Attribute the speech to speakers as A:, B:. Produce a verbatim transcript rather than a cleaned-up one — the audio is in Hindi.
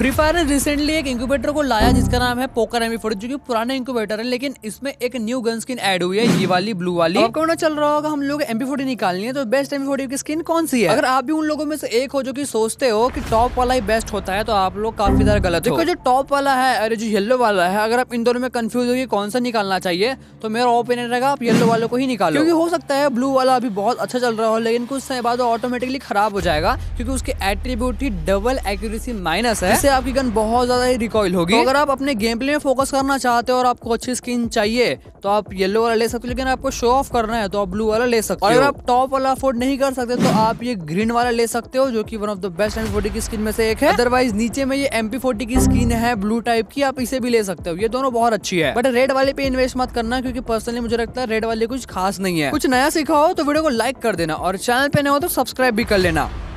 A: फ्री फायर ने रिसेंटली एक इंक्यूबेटर को लाया जिसका नाम है पोकर एम पी फोर्टी, जो कि पुराना इंक्यूबेटर है, लेकिन इसमें एक न्यू गन स्किन ऐड हुई है, ये वाली ब्लू वाली। तो आपको चल रहा होगा हम लोग एम पी फोर्टी निकालनी है, तो बेस्ट एम पी फोर्टी की स्किन कौन सी है? अगर आप भी उन लोगों में से एक हो जो कि सोचते हो कि टॉप वाला ही बेस्ट होता है, तो आप लोग काफी ज्यादा गलत हो। देखो जो टॉप वाला है और जो येलो वाला है, अगर आप इन दोनों में कंफ्यूज हो कि कौन सा निकालना चाहिए, तो मेरा ओपिनियन रहेगा आप येलो वाले को ही निकालो, क्योंकि हो सकता है ब्लू वाला अभी बहुत अच्छा चल रहा हो, लेकिन कुछ समय बाद ऑटोमेटिकली खराब हो जाएगा, क्योंकि उसके एट्रीब्यूट ही डबल एक्यूरेसी माइनस है, इससे आपकी गन बहुत ज्यादा ही रिकॉइल होगी। तो अगर आप अपने गेम प्ले में फोकस करना चाहते हो और आपको अच्छी स्किन चाहिए, तो आप येलो वाला ले सकते हो, लेकिन आपको शो ऑफ करना है तो आप ब्लू वाला ले सकते हो। अगर आप टॉप वाला अफोर्ड नहीं कर सकते, तो आप ये ग्रीन वाला ले सकते हो, जो कि one of the best M P forty की स्किन में से एक है। अदरवाइज नीचे में ये एम पी फोर्टी की स्किन है ब्लू टाइप की, आप इसे भी ले सकते हो, ये दोनों बहुत अच्छी है। बट रेड वाले पे इन्वेस्ट मत करना, क्योंकि पर्सनली मुझे लगता है रेड वाले कुछ खास नहीं है। कुछ नया सीखा हो तो वीडियो को लाइक कर देना, और चैनल पे नया हो तो सब्सक्राइब भी कर लेना।